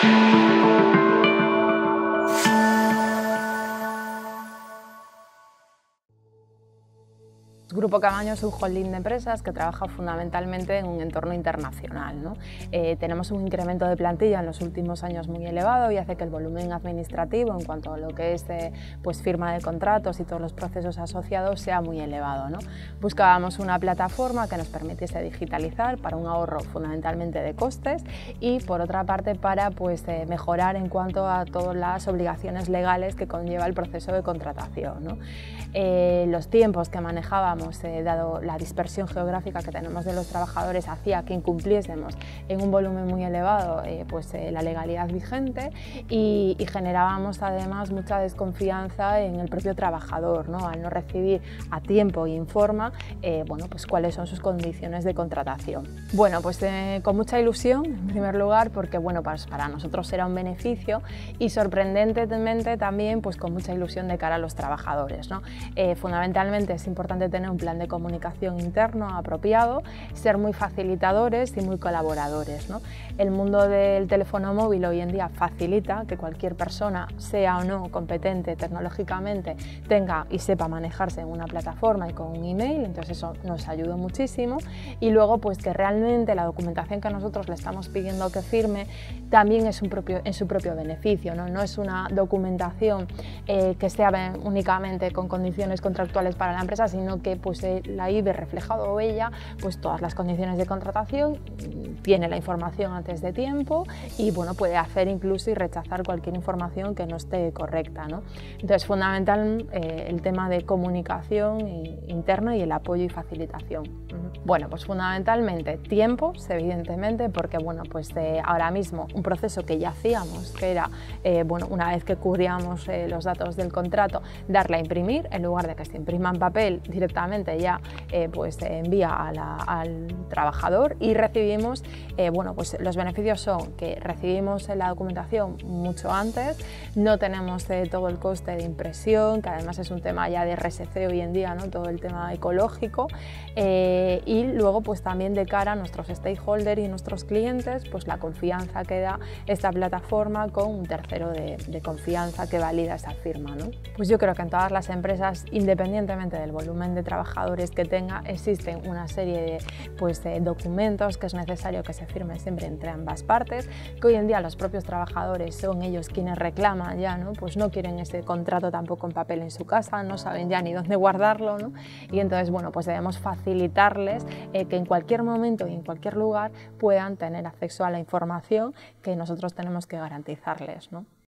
Grupo Camaño es un holding de empresas que trabaja fundamentalmente en un entorno internacional, ¿no? Tenemos un incremento de plantilla en los últimos años muy elevado y hace que el volumen administrativo en cuanto a lo que es pues firma de contratos y todos los procesos asociados sea muy elevado, ¿no? Buscábamos una plataforma que nos permitiese digitalizar para un ahorro fundamentalmente de costes y por otra parte para pues, mejorar en cuanto a todas las obligaciones legales que conlleva el proceso de contratación, ¿no? Los tiempos que manejábamos, dado la dispersión geográfica que tenemos de los trabajadores, hacía que incumpliésemos en un volumen muy elevado la legalidad vigente y generábamos además mucha desconfianza en el propio trabajador, ¿no? Al no recibir a tiempo y en forma pues cuáles son sus condiciones de contratación. Bueno, pues con mucha ilusión en primer lugar porque pues para nosotros era un beneficio y sorprendentemente también pues con mucha ilusión de cara a los trabajadores, ¿no? Fundamentalmente es importante tener un plan de comunicación interno apropiado, ser muy facilitadores y muy colaboradores, ¿no? El mundo del teléfono móvil hoy en día facilita que cualquier persona, sea o no competente tecnológicamente, tenga y sepa manejarse en una plataforma y con un email, entonces eso nos ayuda muchísimo y luego pues que realmente la documentación que nosotros le estamos pidiendo que firme también es en su propio beneficio, ¿no? No es una documentación que sea únicamente con condiciones contractuales para la empresa, sino que pues ahí ve reflejado ella pues todas las condiciones de contratación, tiene la información antes de tiempo y bueno, puede hacer incluso y rechazar cualquier información que no esté correcta, ¿no? Entonces, fundamental el tema de comunicación interna y el apoyo y facilitación. Bueno, pues fundamentalmente tiempos, evidentemente, porque bueno, pues ahora mismo un proceso que ya hacíamos, que era una vez que cubríamos los datos del contrato, darle a imprimir, en lugar de que se imprima en papel directamente ya se envía al trabajador y recibimos, pues los beneficios son que recibimos la documentación mucho antes, no tenemos todo el coste de impresión, que además es un tema ya de RSC hoy en día, ¿no? Todo el tema ecológico, y luego pues también de cara a nuestros stakeholders y nuestros clientes, pues la confianza que da esta plataforma con un tercero de confianza que valida esa firma, ¿no? Pues yo creo que en todas las empresas, independientemente del volumen de trabajadores que tenga, existen una serie de documentos que es necesario que se firmen siempre entre ambas partes, que hoy en día los propios trabajadores son ellos quienes reclaman ya, ¿no? Pues no quieren ese contrato tampoco en papel en su casa, no saben ya ni dónde guardarlo, ¿no? Y entonces, bueno, pues debemos facilitarles que en cualquier momento y en cualquier lugar puedan tener acceso a la información que nosotros tenemos que garantizarles, ¿no?